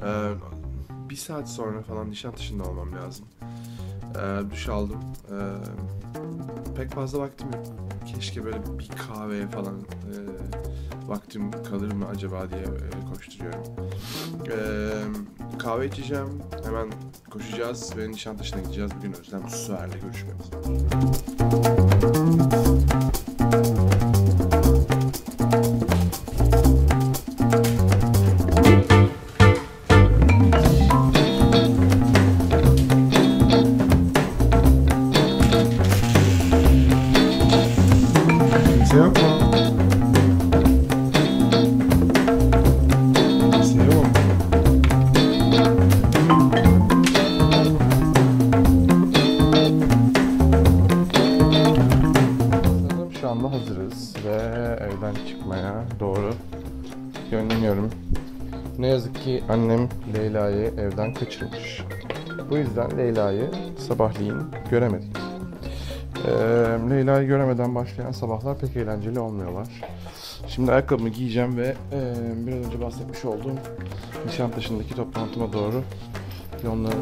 Bir saat sonra falan Nişantaşı'nda olmam lazım. Duş aldım. Pek fazla vaktim yok. Keşke böyle bir kahveye falan vaktim kalır mı acaba diye koşturuyorum. Kahve içeceğim. Hemen koşacağız ve Nişantaşı'na gideceğiz. Bugün Özlem Süer'le görüşmemiz var. Yok mu? Şu anda hazırız ve evden çıkmaya doğru yönleniyorum. Ne yazık ki annem Leyla'yı evden kaçırmış. Bu yüzden Leyla'yı sabahleyin göremedik. Leyla'yı göremeden başlayan sabahlar pek eğlenceli olmuyorlar. Şimdi ayakkabımı giyeceğim ve biraz önce bahsetmiş olduğum Nişantaşı'ndaki toplantıma doğru yolları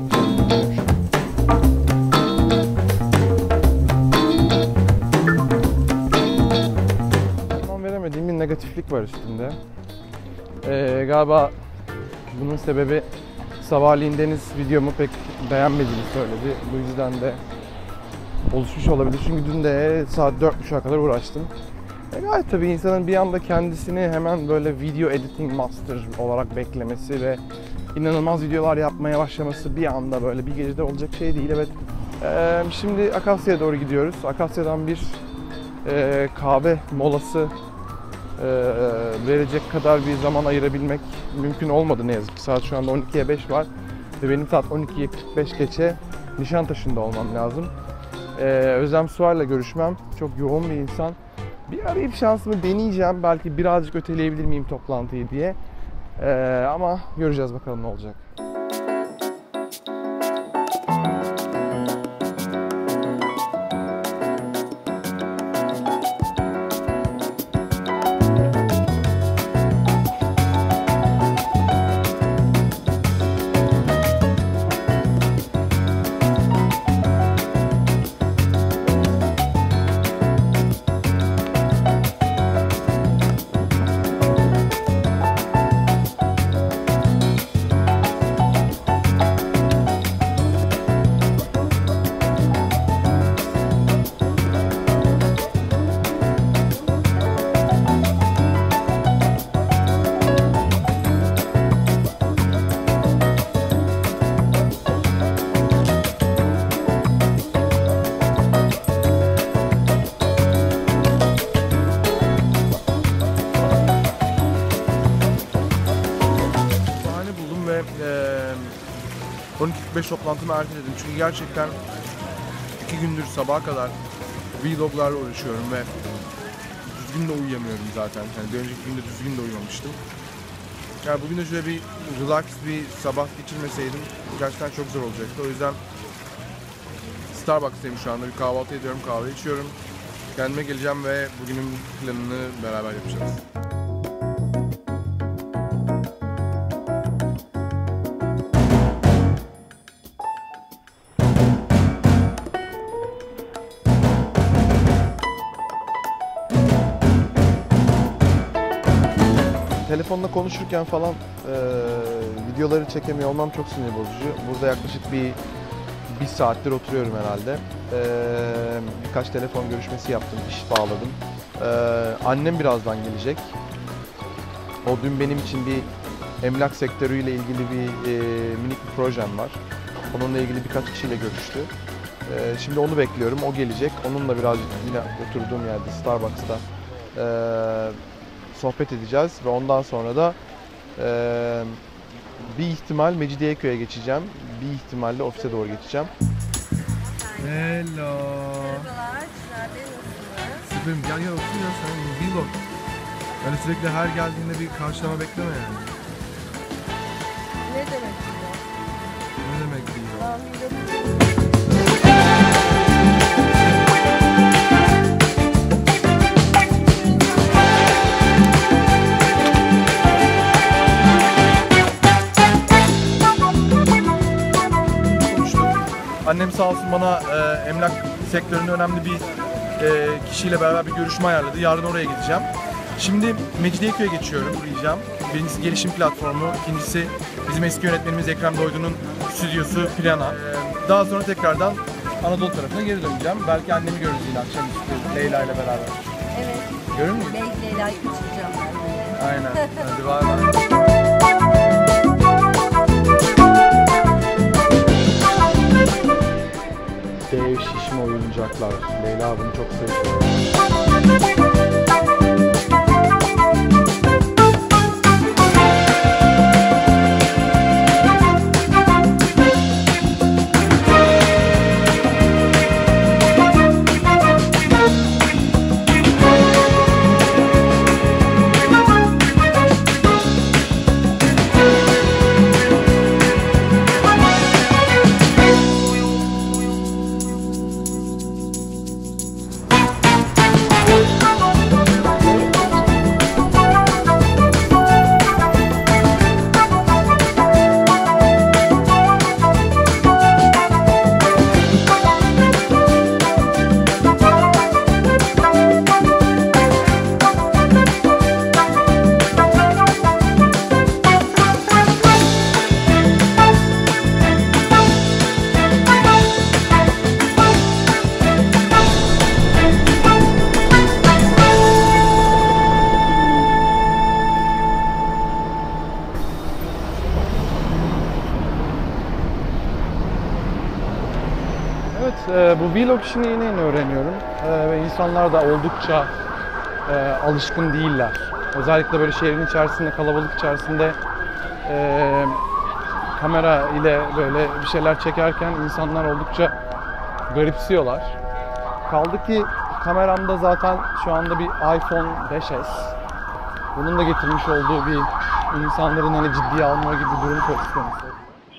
anlam veremediğim bir negatiflik var üstünde. Galiba bunun sebebi sabahleyin Deniz videomu pek beğenmediğini söyledi. Bu yüzden de oluşmuş olabilir. Çünkü dün de saat 4.30'a kadar uğraştım. Gayet tabii insanın bir anda kendisini hemen böyle video editing master olarak beklemesi ve inanılmaz videolar yapmaya başlaması bir anda böyle bir gecede olacak şey değil. Evet. Şimdi Akasya'ya doğru gidiyoruz. Akasya'dan bir kahve molası verecek kadar bir zaman ayırabilmek mümkün olmadı ne yazık ki. Saat şu anda 12'ye 5 var ve benim saat 12'ye 45 geçe Nişantaşı'nda olmam lazım. Özlem Süer'le görüşmem. Çok yoğun bir insan. Bir arayıp şansımı deneyeceğim. Belki birazcık öteleyebilir miyim toplantıyı diye. Ama göreceğiz bakalım ne olacak. Ve 12.45 toplantımı erteledim çünkü gerçekten 2 gündür sabaha kadar vloglarla uğraşıyorum ve düzgün de uyuyamıyorum zaten. Yani bir önceki günde düzgün de uyumamıştım. Yani bugün de şöyle bir relax bir sabah geçirmeseydim gerçekten çok zor olacaktı. O yüzden Starbucks'tayım şu anda. Bir kahvaltı ediyorum, kahve içiyorum. Kendime geleceğim ve bugünün planını beraber yapacağız. Telefonla konuşurken falan videoları çekemiyor olmam çok sinir bozucu. Burada yaklaşık bir saattir oturuyorum herhalde. Birkaç telefon görüşmesi yaptım, iş bağladım. Annem birazdan gelecek. O dün benim için bir emlak sektörüyle ilgili minik bir projem var. Onunla ilgili birkaç kişiyle görüştü. Şimdi onu bekliyorum, o gelecek. Onunla birazcık yine oturduğum yerde Starbucks'ta sohbet edeceğiz ve ondan sonra da bir ihtimal Mecidiyeköy'e geçeceğim. Bir ihtimalle ofise doğru geçeceğim. Hello. Merhabalar, neredesiniz? Süperim, gel otur ya sen vlog. Yani sürekli her geldiğinde bir karşılama bekleme yani. Ne demek vlog? Ne demek vlog? Ben vlog. Annem sağ olsun bana emlak sektöründe önemli bir kişiyle beraber bir görüşme ayarladı. Yarın oraya gideceğim. Şimdi Mecidiyeköy'e geçiyorum, uğrayacağım. Birincisi gelişim platformu, ikincisi bizim eski yönetmenimiz Ekrem Doydu'nun stüdyosu Plana. Daha sonra tekrardan Anadolu tarafına geri döneceğim. Belki annemi görürüz yine akşamüstü Leyla ile beraber. Evet. Görür müyüz? Belki Leyla'yı kaçıracağım ben. Aynen. Hadi bay bay. Dev şişme oyuncaklar. Leyla bunu çok seviyor. Bu vlog işini yeni öğreniyorum ve insanlar da oldukça alışkın değiller. Özellikle böyle şehrin içerisinde, kalabalık içerisinde kamera ile böyle bir şeyler çekerken insanlar oldukça garipsiyorlar. Kaldı ki kameramda zaten şu anda bir iPhone 5s. Bunun da getirmiş olduğu bir insanların hani ciddiye alma gibi bir durum söz konusu.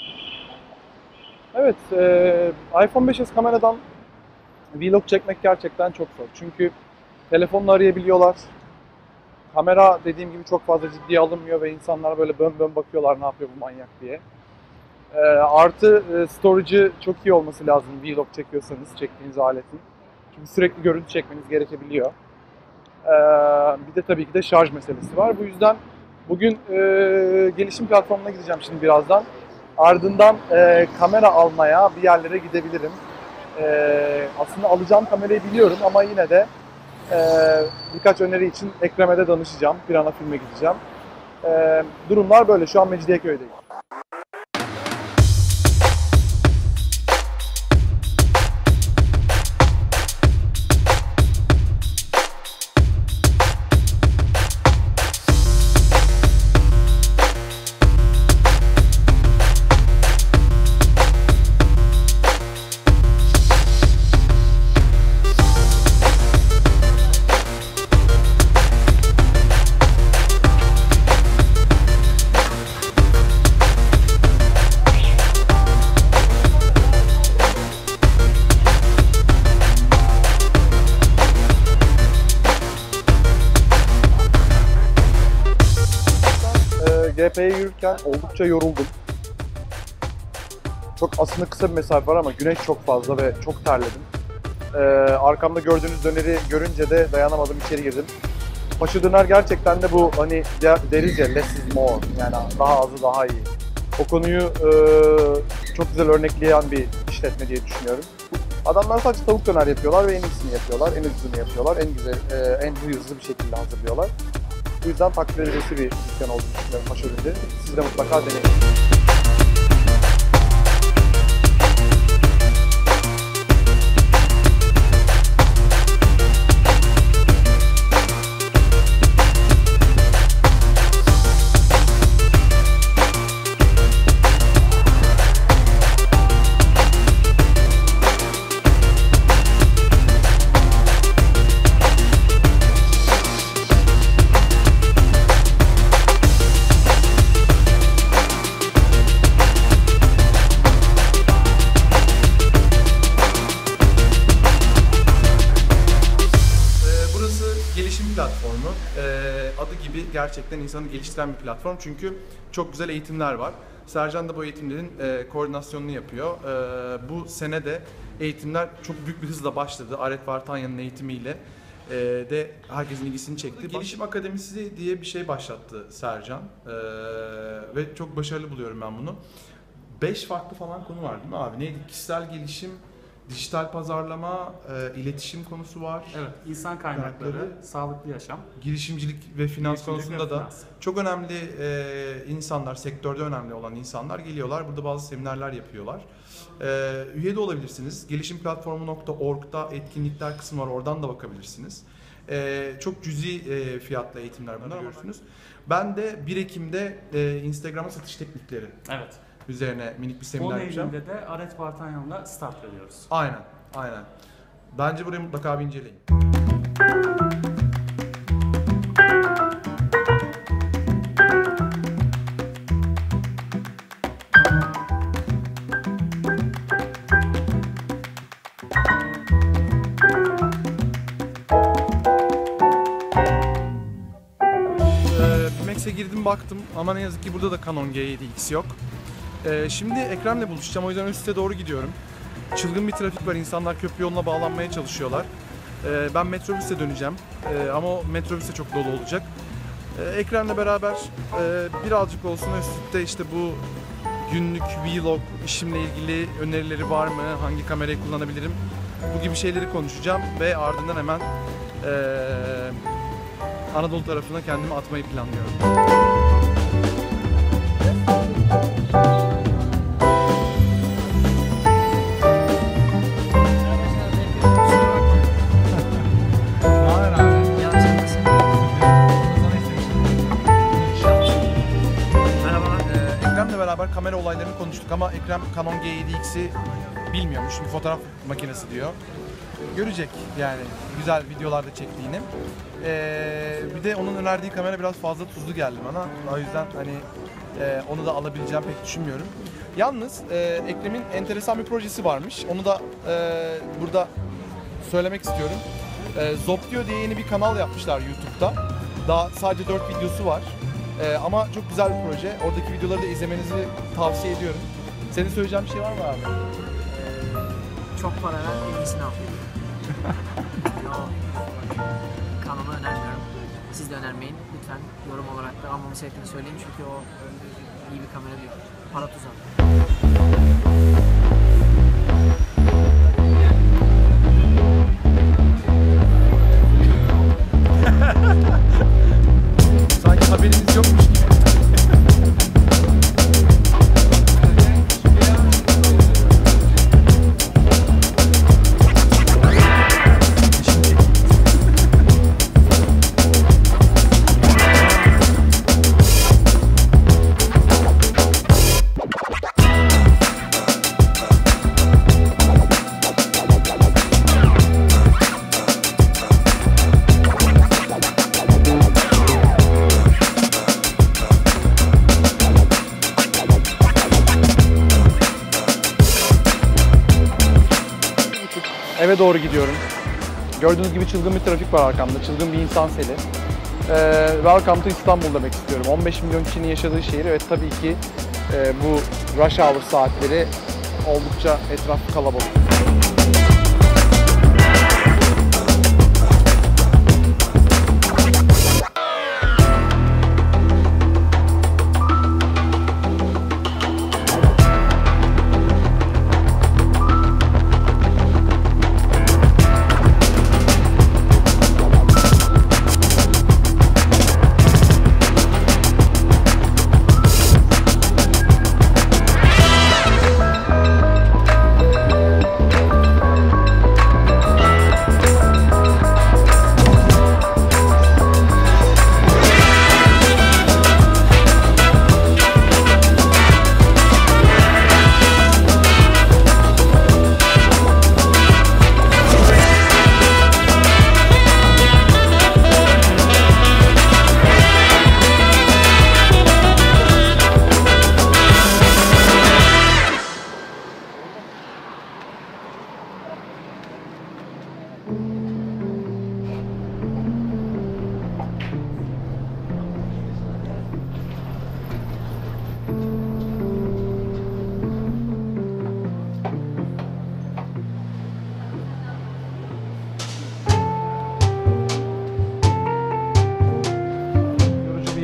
Evet, iPhone 5s kameradan vlog çekmek gerçekten çok zor. Çünkü telefonla arayabiliyorlar. Kamera dediğim gibi çok fazla ciddiye alınmıyor ve insanlar böyle bön bön bakıyorlar ne yapıyor bu manyak diye. Artı storage'ı çok iyi olması lazım vlog çekiyorsanız çektiğiniz aletin. Çünkü sürekli görüntü çekmeniz gerekebiliyor. Bir de tabii ki de şarj meselesi var. Bu yüzden bugün gelişim platformuna gideceğim şimdi birazdan. Ardından kamera almaya bir yerlere gidebilirim. Aslında alacağım kamerayı biliyorum ama yine de birkaç öneri için Ekrem'e de danışacağım. Plana filme gideceğim. Durumlar böyle. Şu an Mecidiyeköy'deyim. GP'ye yürürken oldukça yoruldum. Çok aslında kısa bir mesafe var ama güneş çok fazla ve çok terledim. Arkamda gördüğünüz döneri görünce de dayanamadım, içeri girdim. Paşa döner gerçekten de bu hani deriz ya less is more, yani daha azı daha iyi. O konuyu çok güzel örnekleyen bir işletme diye düşünüyorum. Adamlar sadece tavuk döner yapıyorlar ve en iyisini yapıyorlar, en ucuzunu yapıyorlar, en güzel, en hızlı bir şekilde hazırlıyorlar. Bu yüzden takdir edilesi bir dükkan olduğunu düşünüyorum Paşa Döner'in. Siz de mutlaka deneyin. Platformu. Adı gibi gerçekten insanı geliştiren bir platform çünkü çok güzel eğitimler var. Sercan da bu eğitimlerin koordinasyonunu yapıyor. Bu sene de eğitimler çok büyük bir hızla başladı. Aret Vartanya'nın eğitimiyle de herkesin ilgisini çekti. Gelişim Akademisi diye bir şey başlattı Sercan ve çok başarılı buluyorum ben bunu. 5 farklı falan konu var değil mi abi? Neydi? Kişisel gelişim, dijital pazarlama, iletişim konusu var. Evet, insan kaynakları, sağlıklı yaşam. Girişimcilik ve finans konusunda da finans. çok önemli insanlar, sektörde önemli olan insanlar geliyorlar. Burada bazı seminerler yapıyorlar. Üye de olabilirsiniz. Gelişimplatformu.org'da etkinlikler kısmı var. Oradan da bakabilirsiniz. Çok cüzi fiyatlı eğitimler bunlar görürsünüz. Ben de 1 Ekim'de Instagram'a satış teknikleri üzerine minik bir seminer yapacağım. 10 Eylül'de de Aret Vartanyan'la start veriyoruz. Aynen. Bence burayı mutlaka bir inceleyin. Max'e girdim baktım ama ne yazık ki burada da Canon G7X yok. Şimdi Ekrem'le buluşacağım, o yüzden üste doğru gidiyorum. Çılgın bir trafik var, insanlar köprü yoluna bağlanmaya çalışıyorlar. Ben metrobüse döneceğim ama o metrobüse çok dolu olacak. Ekrem'le beraber birazcık olsun üstte işte bu günlük vlog işimle ilgili önerileri var mı, hangi kamerayı kullanabilirim, bu gibi şeyleri konuşacağım ve ardından hemen Anadolu tarafına kendimi atmayı planlıyorum. Kamera olaylarını konuştuk ama Ekrem Canon G7X'i bilmiyormuş. Çünkü fotoğraf makinesi diyor. Görecek yani güzel videolarda çektiğini. Bir de onun önerdiği kamera biraz fazla tuzlu geldi bana. O yüzden hani onu da alabileceğim pek düşünmüyorum. Yalnız Ekrem'in enteresan bir projesi varmış. Onu da burada söylemek istiyorum. Zoptio diye yeni bir kanal yapmışlar YouTube'da. Daha sadece 4 videosu var. Ama çok güzel bir proje. Oradaki videoları da izlemenizi tavsiye ediyorum. Senin söyleyeceğin bir şey var mı abi? Çok para ver, iyisini al. Kanalı önermiyorum. Siz de önermeyin. Lütfen yorum olarak da almamı sevdiğini söyleyin çünkü o iyi bir kamera değil. Para tuzağı. Sanki haberiniz yokmuş gibi. Eve doğru gidiyorum. Gördüğünüz gibi çılgın bir trafik var arkamda, çılgın bir insan seli. Welcome to İstanbul demek istiyorum. 15 milyon kişinin yaşadığı şehir ve tabii ki bu rush hour saatleri oldukça etraf kalabalık.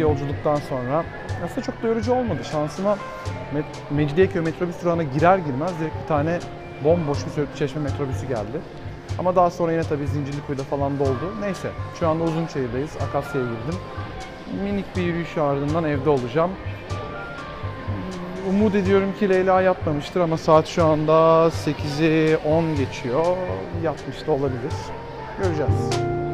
yolculuktan sonra aslında çok da yorucu olmadı. Şansıma Mecidiyeköy metrobüs durağına girer girmez direkt bir tane bomboş bir Söğütlü Çeşme metrobüsü geldi. Ama daha sonra yine tabii Zincirlikuyu'da falan doldu. Neyse, şu anda Uzunçayır'dayız. Akasya'ya girdim. Minik bir yürüyüş ardından evde olacağım. Umut ediyorum ki Leyla yatmamıştır ama saat şu anda 8'i 10 geçiyor. Yatmış da olabilir. Göreceğiz.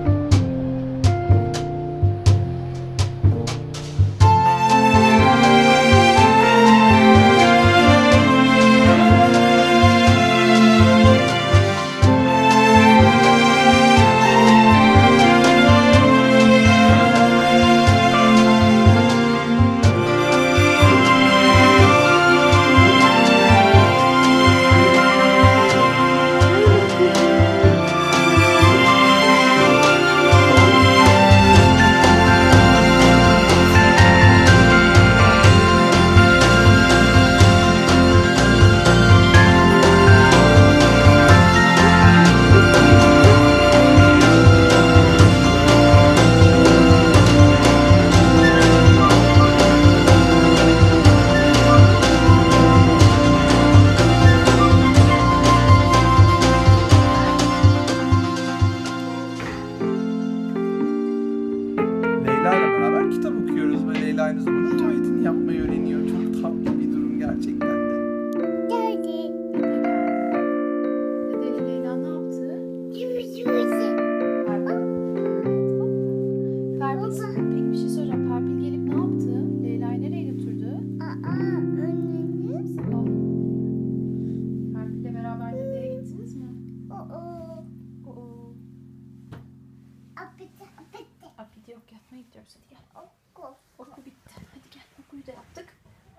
Yok yatmaya gidiyoruz hadi gel. Oku bitti. Hadi gel okuyu da yaptık.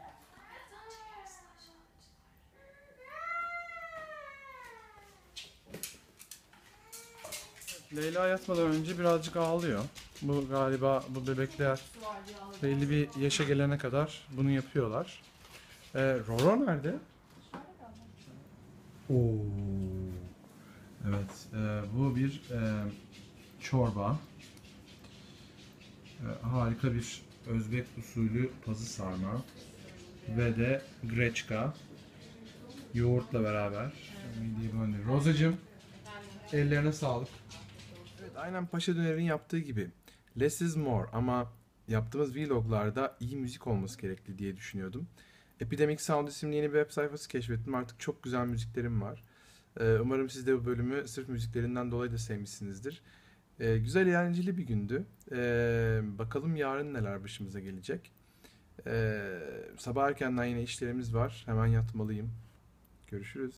Leyla yatmadan önce birazcık ağlıyor. Bu galiba bu bebekler belli bir yaşa gelene kadar bunu yapıyorlar. Roro nerede? Oo. Evet, bu bir çorba. Harika bir Özbek usulü pazı sarma ve de greçka yoğurtla beraber. Rozacığım, ellerine sağlık. Evet, aynen Paşa Döner'in yaptığı gibi less is more, ama yaptığımız vloglarda iyi müzik olması gerekli diye düşünüyordum. Epidemic Sound isimli yeni bir web sayfası keşfettim. Artık çok güzel müziklerim var. Umarım siz de bu bölümü sırf müziklerinden dolayı da sevmişsinizdir. Güzel, eğlenceli bir gündü. Bakalım yarın neler başımıza gelecek. Sabah erkenden yine işlerimiz var. Hemen yatmalıyım. Görüşürüz.